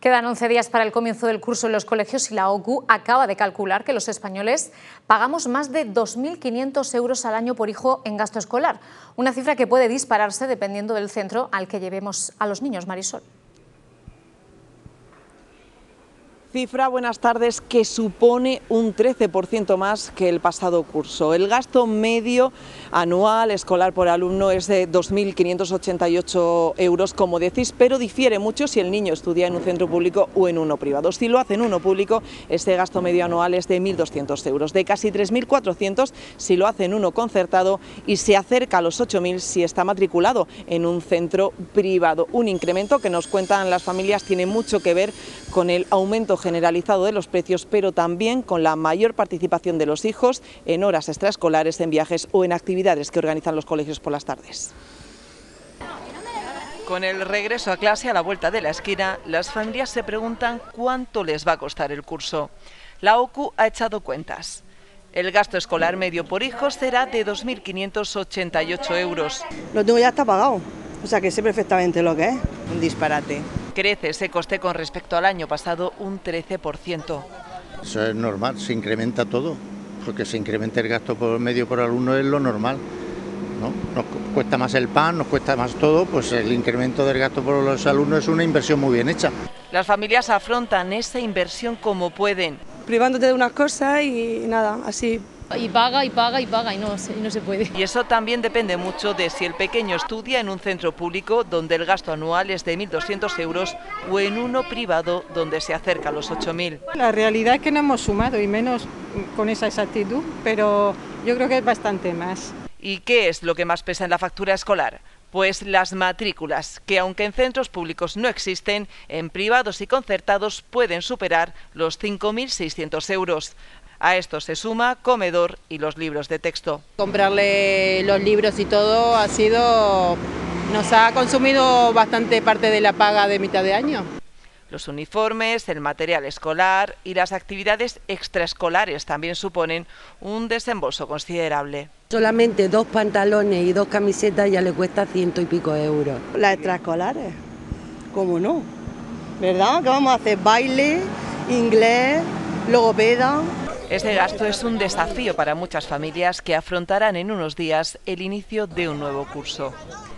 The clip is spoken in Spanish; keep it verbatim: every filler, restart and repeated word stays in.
Quedan once días para el comienzo del curso en los colegios y la O C U acaba de calcular que los españoles pagamos más de dos mil quinientos euros al año por hijo en gasto escolar, una cifra que puede dispararse dependiendo del centro al que llevemos a los niños. Marisol. Cifra, buenas tardes, que supone un trece por ciento más que el pasado curso. El gasto medio anual escolar por alumno es de dos mil quinientos ochenta y ocho euros, como decís, pero difiere mucho si el niño estudia en un centro público o en uno privado. Si lo hace en uno público, este gasto medio anual es de mil doscientos euros, de casi tres mil cuatrocientos si lo hace en uno concertado y se acerca a los ocho mil si está matriculado en un centro privado. Un incremento que nos cuentan las familias tiene mucho que ver con el aumento generalizado de los precios, pero también con la mayor participación de los hijos en horas extraescolares, en viajes o en actividades que organizan los colegios por las tardes. Con el regreso a clase a la vuelta de la esquina, las familias se preguntan cuánto les va a costar el curso. La O C U ha echado cuentas. El gasto escolar medio por hijo será de dos mil quinientos ochenta y ocho euros. Lo tengo ya está pagado, o sea que sé perfectamente lo que es. Un disparate. Crece ese coste con respecto al año pasado un trece por ciento. Eso es normal, se incrementa todo, porque se incrementa el gasto por medio por alumno es lo normal, ¿no? Nos cuesta más el pan, nos cuesta más todo, pues el incremento del gasto por los alumnos es una inversión muy bien hecha. Las familias afrontan esa inversión como pueden. Privándote de unas cosas y nada, así. Y paga, y paga, y paga, y no, y no se puede. Y eso también depende mucho de si el pequeño estudia en un centro público donde el gasto anual es de mil doscientos euros o en uno privado donde se acerca a los ocho mil. La realidad es que no hemos sumado, y menos con esa exactitud, pero yo creo que es bastante más. ¿Y qué es lo que más pesa en la factura escolar? Pues las matrículas, que aunque en centros públicos no existen, en privados y concertados pueden superar los cinco mil seiscientos euros. A esto se suma comedor y los libros de texto. Comprarle los libros y todo ha sido, nos ha consumido bastante parte de la paga de mitad de año. Los uniformes, el material escolar y las actividades extraescolares también suponen un desembolso considerable. Solamente dos pantalones y dos camisetas ya le cuesta ciento y pico euros. Las extraescolares, ¿cómo no? ¿Verdad? ¿Qué vamos a hacer? Baile, inglés, logopeda. Este gasto es un desafío para muchas familias que afrontarán en unos días el inicio de un nuevo curso.